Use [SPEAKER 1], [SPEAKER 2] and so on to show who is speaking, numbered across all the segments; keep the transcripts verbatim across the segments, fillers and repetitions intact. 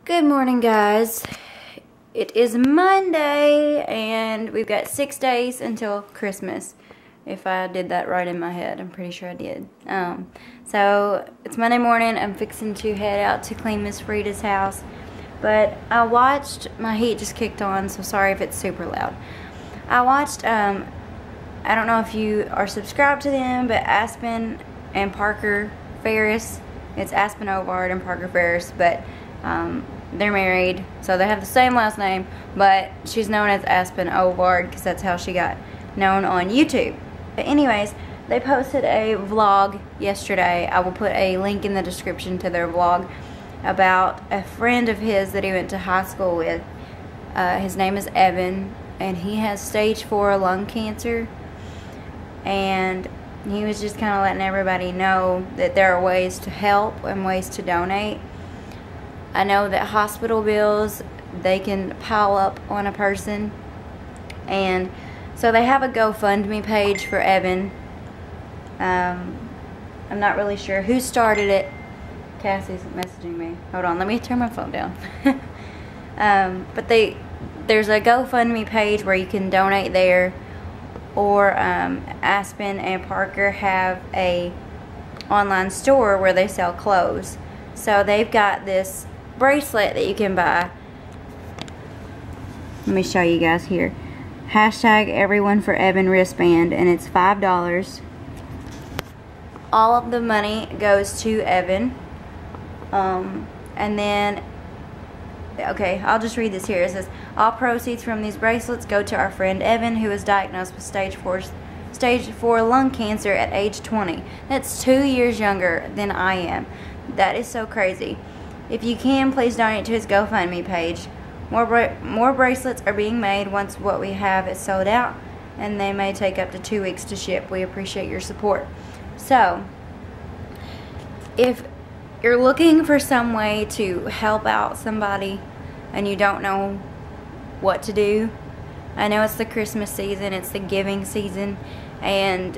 [SPEAKER 1] Good morning, guys. It is Monday and we've got six days until Christmas. If I did that right in my head, I'm pretty sure I did. Um, so it's Monday morning. I'm fixing to head out to clean Miss Frida's house. But I watched, my heat just kicked on, so sorry if it's super loud. I watched, um, I don't know if you are subscribed to them, but Aspen and Parker Ferris. It's Aspen Ovard and Parker Ferris, but um, they're married, so they have the same last name, but she's known as Aspen Ovard because that's how she got known on YouTube. But anyways, they posted a vlog yesterday. I will put a link in the description to their vlog about a friend of his that he went to high school with. Uh, his name is Evan, and he has stage four lung cancer, and he was just kind of letting everybody know that there are ways to help and ways to donate. I know that hospital bills, they can pile up on a person, and so they have a GoFundMe page for Evan. Um, I'm not really sure who started it. Cassie's messaging me. Hold on, let me turn my phone down. um, but they, there's a GoFundMe page where you can donate there, or um, Aspen and Parker have a online store where they sell clothes. So they've got this bracelet that you can buy. Let me show you guys here. Hashtag everyone for Evan wristband, and it's five dollars. All of the money goes to Evan. Um, and then, okay, I'll just read this here. It says, all proceeds from these bracelets go to our friend Evan, who was diagnosed with stage four, stage four lung cancer at age twenty. That's two years younger than I am. That is so crazy. If you can, please donate to his GoFundMe page. More bra more bracelets are being made once what we have is sold out, and they may take up to two weeks to ship. We appreciate your support. So, if you're looking for some way to help out somebody and you don't know what to do, I know it's the Christmas season, it's the giving season, and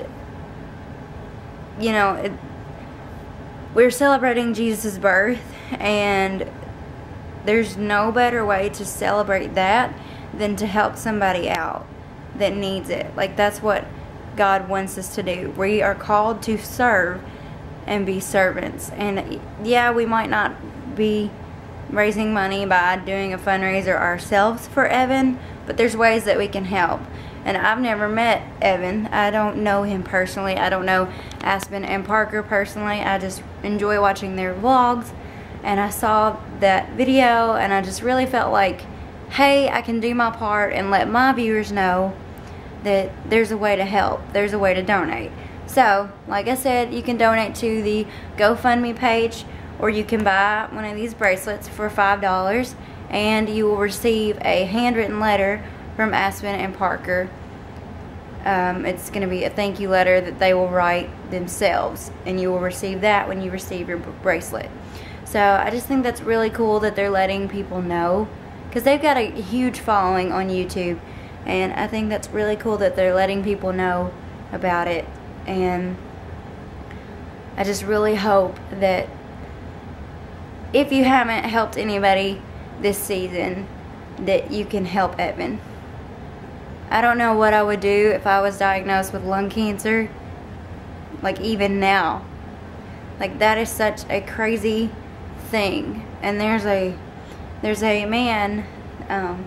[SPEAKER 1] you know, it, we're celebrating Jesus' birth, and there's no better way to celebrate that than to help somebody out that needs it. Like, that's what God wants us to do. We are called to serve and be servants. And yeah, we might not be raising money by doing a fundraiser ourselves for Evan, but there's ways that we can help. And I've never met Evan. I don't know him personally. I don't know Aspen and Parker personally. I just enjoy watching their vlogs. And I saw that video, and I just really felt like, hey, I can do my part and let my viewers know that there's a way to help. There's a way to donate. So, like I said, you can donate to the GoFundMe page, or you can buy one of these bracelets for five dollars, and you will receive a handwritten letter from Aspen and Parker. Um, it's going to be a thank you letter that they will write themselves, and you will receive that when you receive your bracelet. So I just think that's really cool that they're letting people know, because they've got a huge following on YouTube, and I think that's really cool that they're letting people know about it. And I just really hope that if you haven't helped anybody this season, that you can help Evan. I don't know what I would do if I was diagnosed with lung cancer, like even now. Like, that is such a crazy thing. And there's a there's a man, um,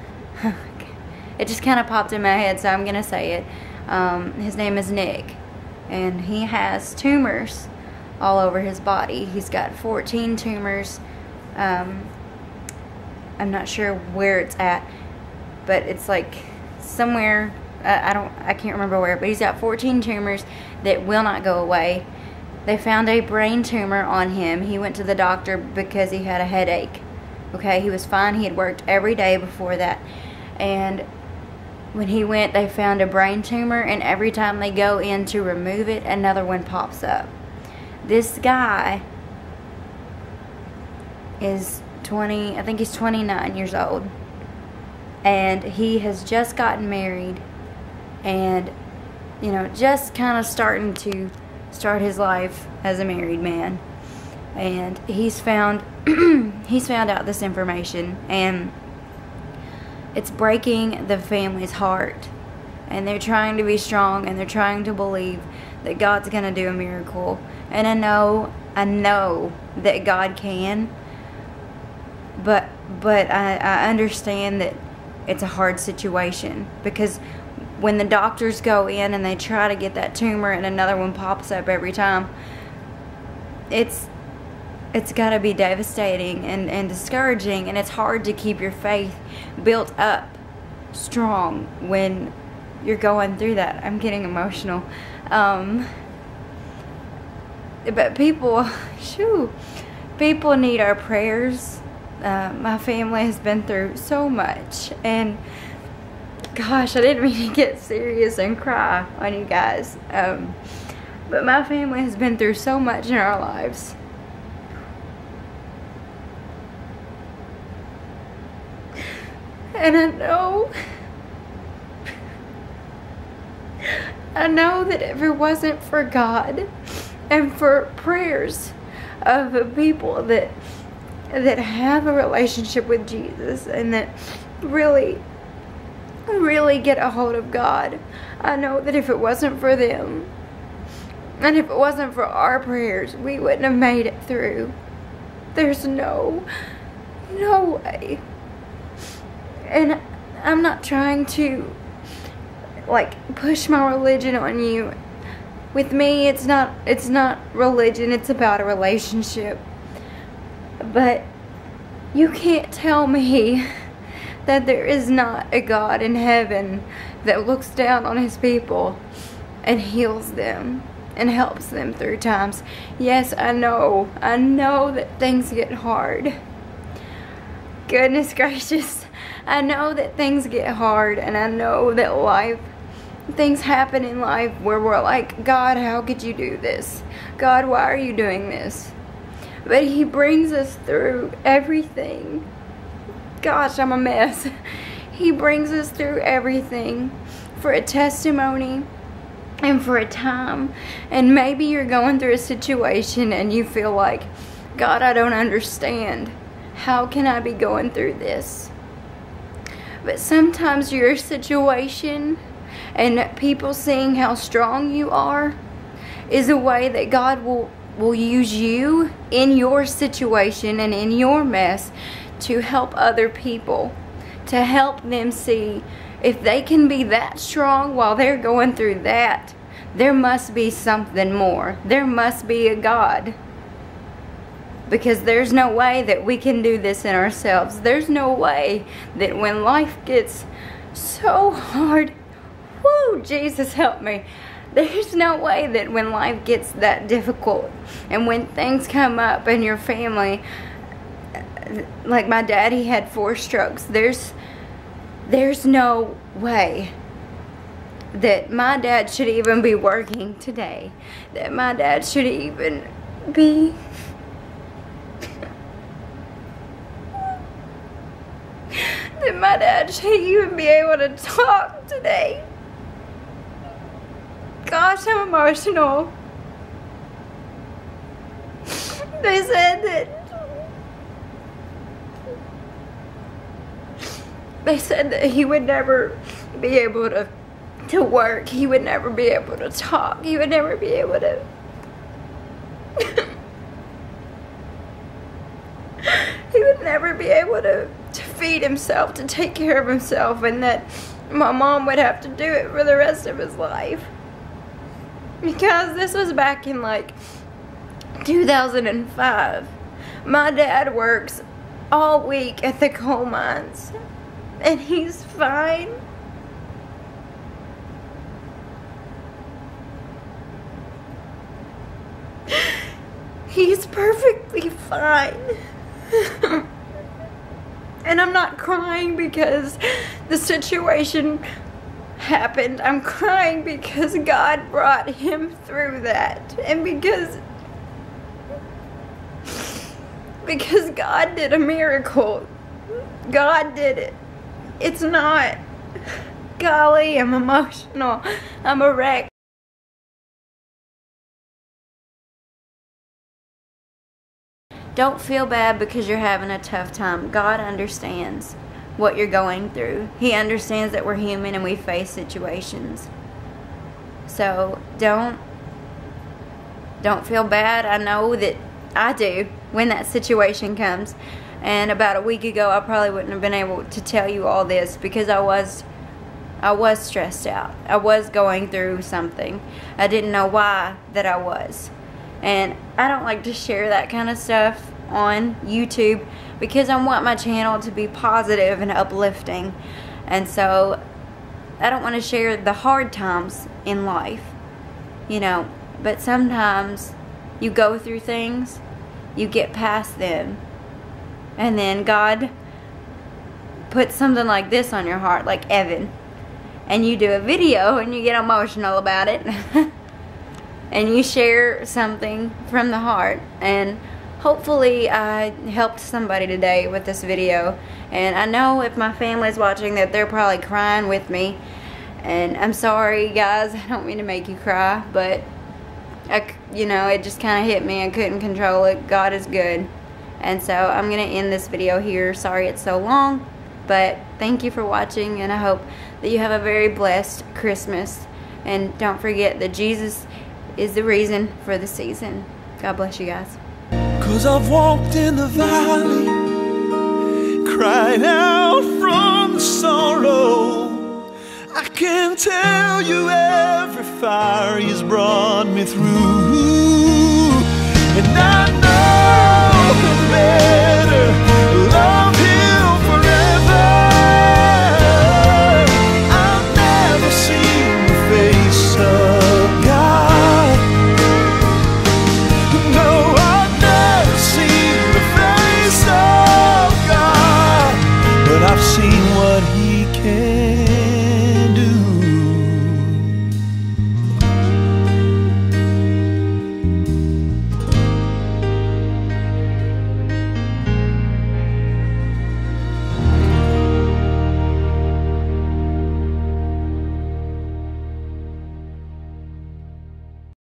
[SPEAKER 1] it just kind of popped in my head, so I'm gonna say it. Um, his name is Nick, and he has tumors all over his body. He's got fourteen tumors. um, I'm not sure where it's at, but it's like somewhere, uh, I don't I can't remember where, but he's got fourteen tumors that will not go away. They found a brain tumor on him. He went to the doctor because he had a headache. Okay, he was fine. He had worked every day before that, and when he went, they found a brain tumor, and every time they go in to remove it, another one pops up. This guy is twenty, I think he's twenty-nine years old, and he has just gotten married, and you know, just kind of starting to start his life as a married man. and he's found he's found out this information, and it's breaking the family's heart. And they're trying to be strong, and they're trying to believe that God's going to do a miracle. And I know, I know that God can, but but I, I understand that it's a hard situation, because when the doctors go in and they try to get that tumor and another one pops up every time, it's it's got to be devastating and, and discouraging, and it's hard to keep your faith built up strong when you're going through that. I'm getting emotional. Um, but people, shoo, people need our prayers. Uh, my family has been through so much, and gosh, I didn't mean to get serious and cry on you guys. Um, but my family has been through so much in our lives. And I know, I know that if it wasn't for God and for prayers of people that that have a relationship with Jesus and that really, really get a hold of God, I know that if it wasn't for them and if it wasn't for our prayers, we wouldn't have made it through. There's no, no way. And I'm not trying to, like, push my religion on you. With me, it's not, it's not religion, it's about a relationship. But you can't tell me that there is not a God in heaven that looks down on his people and heals them and helps them through times. Yes, I know, I know that things get hard. Goodness gracious, I know that things get hard, and I know that life, things happen in life where we're like, God, how could you do this? God, why are you doing this? But he brings us through everything. Gosh, I'm a mess. He brings us through everything for a testimony and for a time. And maybe you're going through a situation and you feel like, God, I don't understand. How can I be going through this? But sometimes your situation and people seeing how strong you are is a way that God will, will use you in your situation and in your mess to help other people, to help them see if they can be that strong while they're going through that, there must be something more. There must be a God. Because there's no way that we can do this in ourselves. There's no way that when life gets so hard, whoo, Jesus help me. There's no way that when life gets that difficult and when things come up in your family, like my dad, he had four strokes. There's, there's no way that my dad should even be working today. That my dad should even be that my dad should even be able to talk today. Gosh, I'm emotional. They said that they said that he would never be able to to work. He would never be able to talk. He would never be able to he would never be able to, to feed himself, to take care of himself, and that my mom would have to do it for the rest of his life. Because this was back in like two thousand five. My dad works all week at the coal mines, and he's fine. He's perfectly fine. And I'm not crying because the situation happened. I'm crying because God brought him through that. And because because God did a miracle. God did it. It's not, golly, I'm emotional. I'm a wreck. don't feel bad because you're having a tough time. God understands what you're going through. He understands that we're human and we face situations. So don't don't feel bad. I know that I do when that situation comes. And about a week ago, I probably wouldn't have been able to tell you all this because I was I was stressed out. I was going through something. I didn't know why that I was. And I don't like to share that kind of stuff on YouTube because I want my channel to be positive and uplifting. And so I don't want to share the hard times in life, you know. But sometimes you go through things, you get past them, and then God puts something like this on your heart, like Evan. And you do a video and you get emotional about it. And you share something from the heart. And hopefully I helped somebody today with this video. And I know if my family's watching that they're probably crying with me. And I'm sorry, guys. I don't mean to make you cry. But, I, you know, it just kind of hit me. I couldn't control it. God is good. And so I'm going to end this video here. Sorry it's so long. But thank you for watching. And I hope that you have a very blessed Christmas. And don't forget that Jesus is the reason for the season. God bless you guys.
[SPEAKER 2] 'Cause I've walked in the valley, cried out from the sorrow. I can tell you every fire He's brought me through.